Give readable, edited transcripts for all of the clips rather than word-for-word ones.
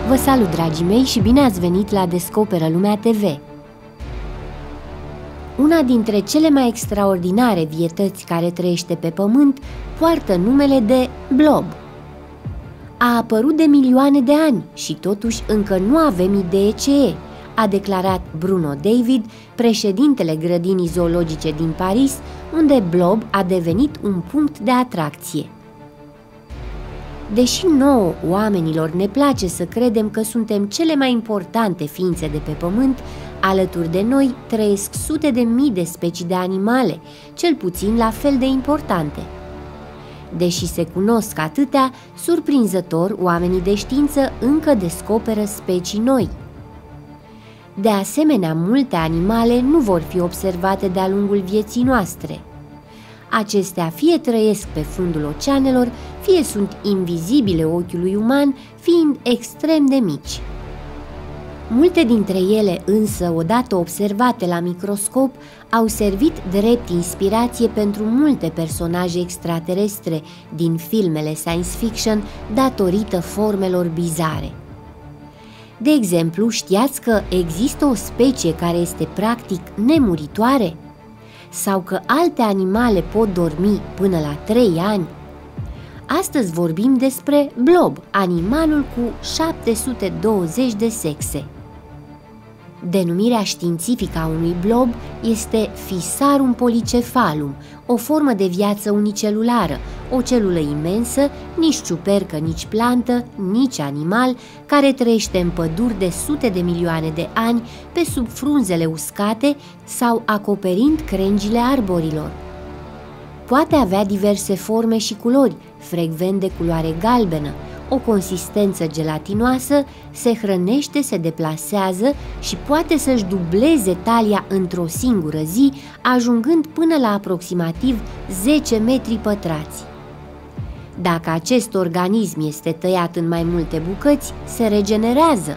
Vă salut, dragii mei, și bine ați venit la Descoperă Lumea TV! Una dintre cele mai extraordinare vietăți care trăiește pe Pământ poartă numele de blob. A apărut de milioane de ani și totuși încă nu avem idee ce e, a declarat Bruno David, președintele grădinii zoologice din Paris, unde blob a devenit un punct de atracție. Deși nouă, oamenilor, ne place să credem că suntem cele mai importante ființe de pe Pământ, alături de noi trăiesc sute de mii de specii de animale, cel puțin la fel de importante. Deși se cunosc atâtea, surprinzător, oamenii de știință încă descoperă specii noi. De asemenea, multe animale nu vor fi observate de-a lungul vieții noastre. Acestea fie trăiesc pe fundul oceanelor, fie sunt invizibile ochiului uman, fiind extrem de mici. Multe dintre ele, însă, odată observate la microscop, au servit drept inspirație pentru multe personaje extraterestre din filmele science fiction datorită formelor bizare. De exemplu, știați că există o specie care este practic nemuritoare? Sau că alte animale pot dormi până la 3 ani? Astăzi vorbim despre blob, animalul cu 720 de sexe. Denumirea științifică a unui blob este Physarum polycephalum, o formă de viață unicelulară, o celulă imensă, nici ciupercă, nici plantă, nici animal, care trăiește în păduri de sute de milioane de ani, pe sub frunzele uscate sau acoperind crengile arborilor. Poate avea diverse forme și culori, frecvent de culoare galbenă, o consistență gelatinoasă, se hrănește, se deplasează și poate să-și dubleze talia într-o singură zi, ajungând până la aproximativ 10 metri pătrați. Dacă acest organism este tăiat în mai multe bucăți, se regenerează.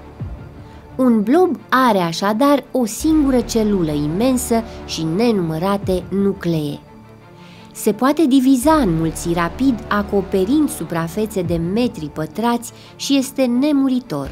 Un blob are așadar o singură celulă imensă și nenumărate nuclee. Se poate diviza în mulți rapid, acoperind suprafețe de metri pătrați și este nemuritor.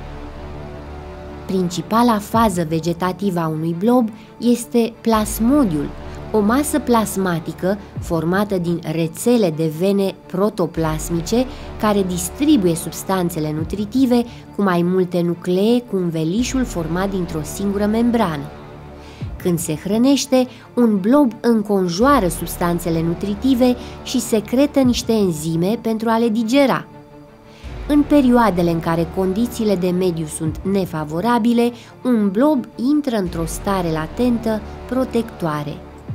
Principala fază vegetativă a unui blob este plasmodiul, o masă plasmatică formată din rețele de vene protoplasmice care distribuie substanțele nutritive cu mai multe nuclee cu învelișul format dintr-o singură membrană. Când se hrănește, un blob înconjoară substanțele nutritive și secretă niște enzime pentru a le digera. În perioadele în care condițiile de mediu sunt nefavorabile, un blob intră într-o stare latentă protectoare.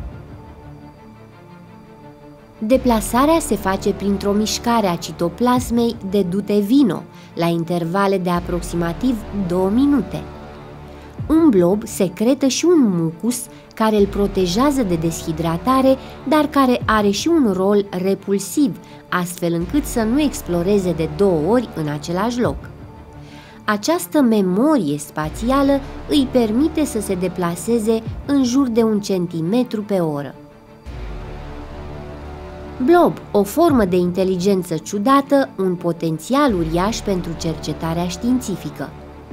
Deplasarea se face printr-o mișcare a citoplasmei de dute vino, la intervale de aproximativ 2 minute. Un blob secretă și un mucus care îl protejează de deshidratare, dar care are și un rol repulsiv, astfel încât să nu exploreze de 2 ori în același loc. Această memorie spațială îi permite să se deplaseze în jur de 1 centimetru pe oră. Blob, o formă de inteligență ciudată, un potențial uriaș pentru cercetarea științifică.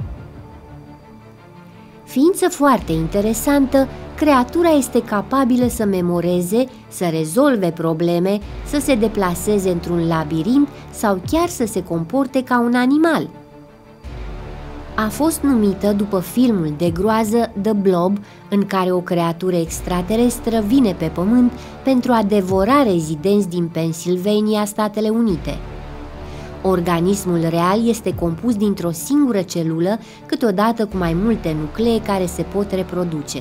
Ființă foarte interesantă, creatura este capabilă să memoreze, să rezolve probleme, să se deplaseze într-un labirint sau chiar să se comporte ca un animal. A fost numită după filmul de groază The Blob, în care o creatură extraterestră vine pe Pământ pentru a devora rezidenți din Pennsylvania, Statele Unite. Organismul real este compus dintr-o singură celulă, câteodată cu mai multe nuclee care se pot reproduce.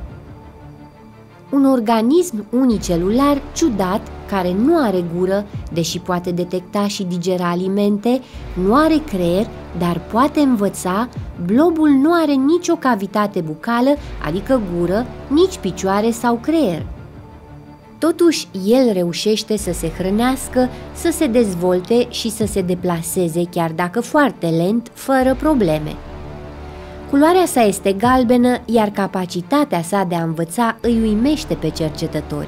Un organism unicelular ciudat, care nu are gură, deși poate detecta și digera alimente, nu are creier, dar poate învăța, blobul nu are nicio cavitate bucală, adică gură, nici picioare sau creier. Totuși, el reușește să se hrănească, să se dezvolte și să se deplaseze, chiar dacă foarte lent, fără probleme. Culoarea sa este galbenă, iar capacitatea sa de a învăța îi uimește pe cercetători.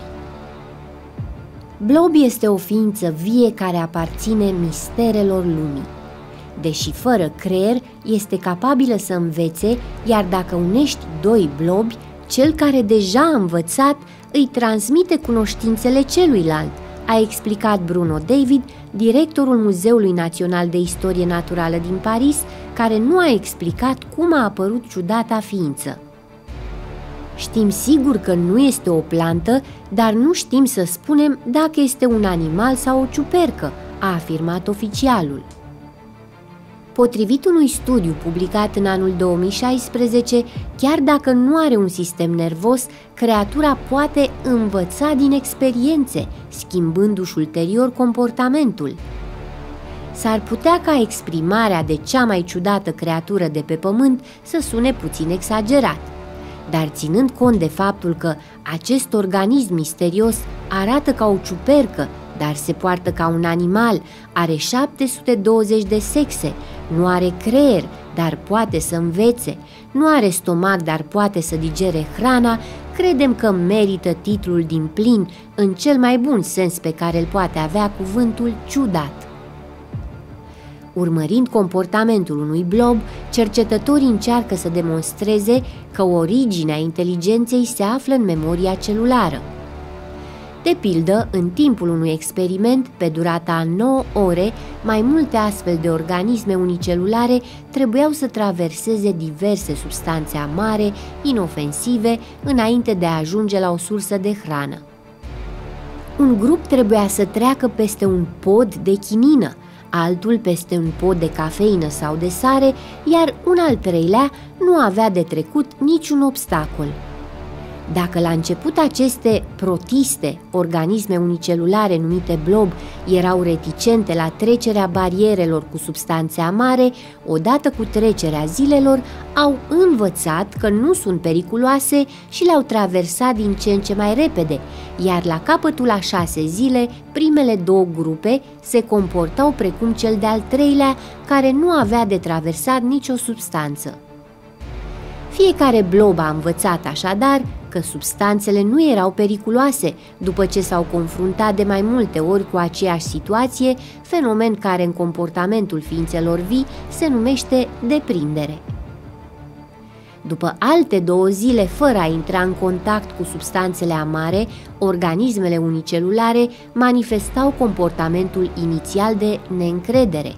Blob este o ființă vie care aparține misterelor lumii. deși fără creier, este capabilă să învețe, iar dacă unești doi blobi, cel care deja a învățat îi transmite cunoștințele celuilalt, a explicat Bruno David, directorul Muzeului Național de Istorie Naturală din Paris, care nu a explicat cum a apărut ciudata ființă. Știm sigur că nu este o plantă, dar nu știm să spunem dacă este un animal sau o ciupercă, a afirmat oficialul. Potrivit unui studiu publicat în anul 2016, chiar dacă nu are un sistem nervos, creatura poate învăța din experiențe, schimbându-și ulterior comportamentul. S-ar putea ca exprimarea de cea mai ciudată creatură de pe pământ să sune puțin exagerat, dar ținând cont de faptul că acest organism misterios arată ca o ciupercă, dar se poartă ca un animal, are 720 de sexe, nu are creier, dar poate să învețe, nu are stomac, dar poate să digere hrana, credem că merită titlul din plin, în cel mai bun sens pe care îl poate avea cuvântul ciudat. Urmărind comportamentul unui blob, cercetătorii încearcă să demonstreze că originea inteligenței se află în memoria celulară. De pildă, în timpul unui experiment, pe durata a 9 ore, mai multe astfel de organisme unicelulare trebuiau să traverseze diverse substanțe amare, inofensive, înainte de a ajunge la o sursă de hrană. Un grup trebuia să treacă peste un pod de chinină, altul peste un pod de cafeină sau de sare, iar un al treilea nu avea de trecut niciun obstacol. Dacă la început aceste protiste, organisme unicelulare numite blob, erau reticente la trecerea barierelor cu substanțe amare, odată cu trecerea zilelor au învățat că nu sunt periculoase și le-au traversat din ce în ce mai repede, iar la capătul a 6 zile, primele două grupe se comportau precum cel de-al treilea, care nu avea de traversat nicio substanță. Fiecare blob a învățat așadar că substanțele nu erau periculoase după ce s-au confruntat de mai multe ori cu aceeași situație, fenomen care în comportamentul ființelor vii se numește deprindere. După alte 2 zile fără a intra în contact cu substanțele amare, organismele unicelulare manifestau comportamentul inițial de neîncredere.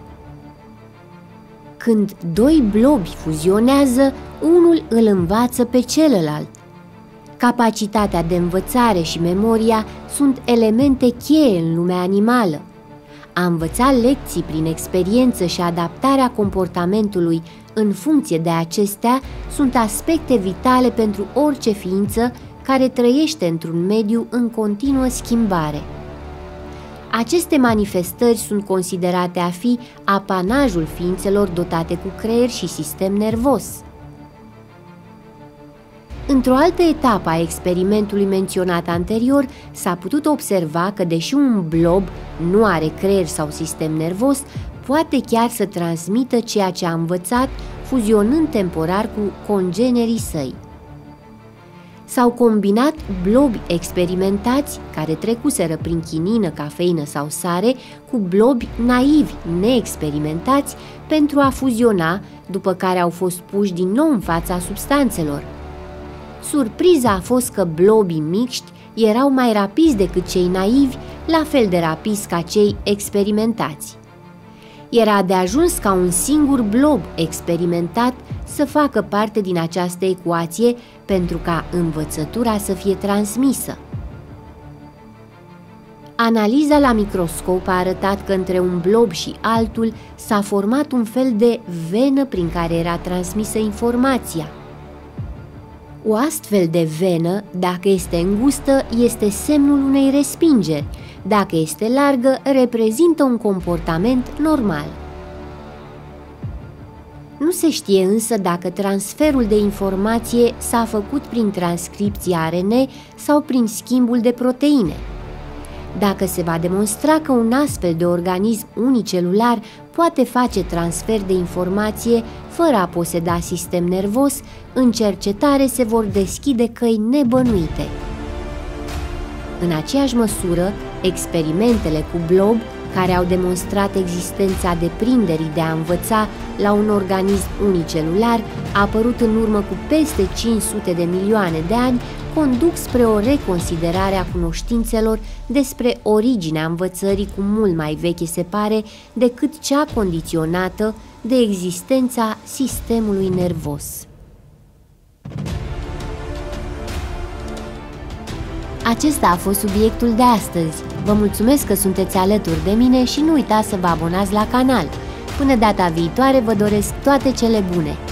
Când doi blobi fuzionează, unul îl învață pe celălalt. Capacitatea de învățare și memoria sunt elemente cheie în lumea animală. A învăța lecții prin experiență și adaptarea comportamentului în funcție de acestea sunt aspecte vitale pentru orice ființă care trăiește într-un mediu în continuă schimbare. Aceste manifestări sunt considerate a fi apanajul ființelor dotate cu creier și sistem nervos. Într-o altă etapă a experimentului menționat anterior, s-a putut observa că, deși un blob nu are creier sau sistem nervos, poate chiar să transmită ceea ce a învățat, fuzionând temporar cu congenerii săi. S-au combinat blobi experimentați, care trecuseră prin chinină, cafeină sau sare, cu blobi naivi, neexperimentați, pentru a fuziona, după care au fost puși din nou în fața substanțelor. Surpriza a fost că blobii mixti erau mai rapizi decât cei naivi, la fel de rapizi ca cei experimentați. Era de ajuns ca un singur blob experimentat să facă parte din această ecuație pentru ca învățătura să fie transmisă. Analiza la microscop a arătat că între un blob și altul s-a format un fel de venă prin care era transmisă informația. O astfel de venă, dacă este îngustă, este semnul unei respingeri, dacă este largă, reprezintă un comportament normal. Nu se știe însă dacă transferul de informație s-a făcut prin transcripția RNA sau prin schimbul de proteine. Dacă se va demonstra că un astfel de organism unicelular poate face transfer de informație fără a poseda sistem nervos, în cercetare se vor deschide căi nebănuite. În aceeași măsură, experimentele cu blob care au demonstrat existența deprinderii de a învăța la un organism unicelular, apărut în urmă cu peste 500 de milioane de ani, conduc spre o reconsiderare a cunoștințelor despre originea învățării cu mult mai veche, se pare, decât cea condiționată de existența sistemului nervos. Acesta a fost subiectul de astăzi. Vă mulțumesc că sunteți alături de mine și nu uitați să vă abonați la canal. Până data viitoare, vă doresc toate cele bune!